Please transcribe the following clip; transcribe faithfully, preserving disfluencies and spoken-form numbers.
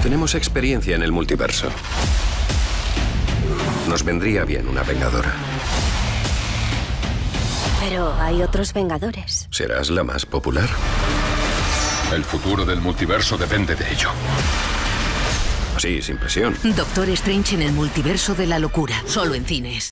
Tenemos experiencia en el multiverso. Nos vendría bien una vengadora. Pero hay otros Vengadores. ¿Serás la más popular? El futuro del multiverso depende de ello. Sí, sin presión. Doctor Strange en el multiverso de la locura, solo en cines.